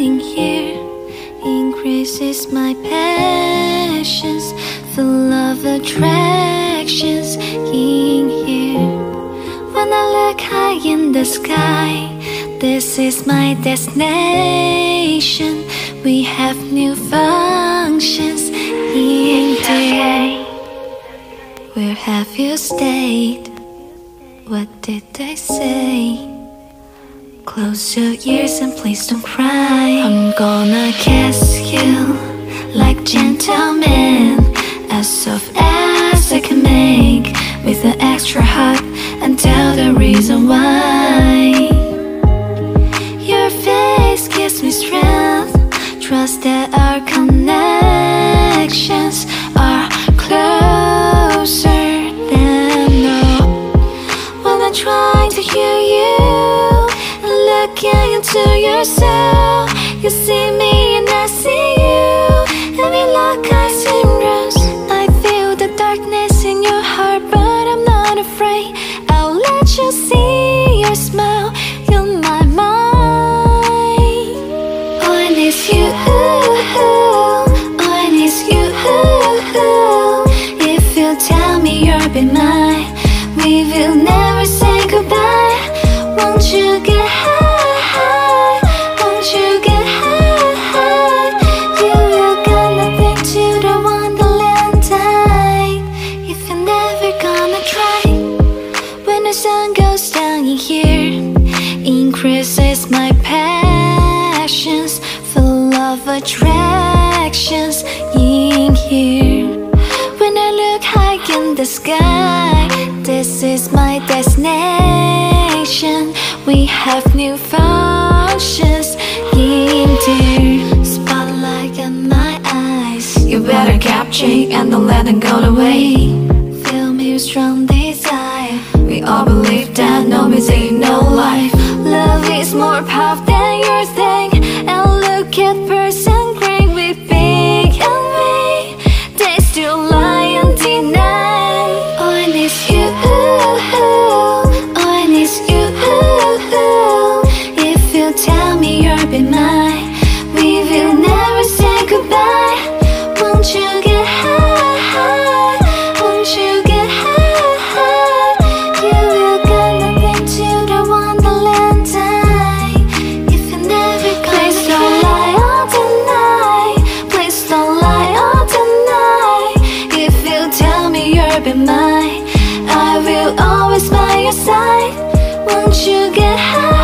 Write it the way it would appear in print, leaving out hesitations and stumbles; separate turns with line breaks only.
standing here increases my passions, full of attractions in here. When I look high in the sky, this is my destination. We have new functions in there. Where have you stayed? What did they say? Close your ears and please don't cry. I'm gonna kiss you like gentleman, as soft as I can make, with an extra hug and tell the reason why. Your face gives me strength, trust that our connections are closer than no. When I try to hear you and looking into your soul, you see me and I see you, and we lock eyes in rose. I feel the darkness in your heart, but I'm not afraid. I'll let you see your smile, you're my mind. Oh, I miss you, oh, I miss you. If you tell me you'll be mine, we will never say goodbye. Won't you get high? Won't you get high? You will gonna think to the wonderland tide. If you're never gonna try. When the sun goes down in here, increases my passions, full of attractions in here. When I look high in the sky, this is my destination. We have new functions in there. Spotlight in my eyes, you better capture and don't let them go away. Fill me with strong desire, we all believe that no music, no life. Love is more powerful than your thing. And look at birds and green, we big and we, they still lie and deny. Oh, I miss you, oh, I miss you. If you tell me you'll be mine, we will never say goodbye. Won't you get high? Won't you get high? You will gonna think to the wonderland tide. If you never gonna please don't lie all tonight. Please don't lie all tonight. If you tell me you'll be mine, I will always by your side. Won't you get high?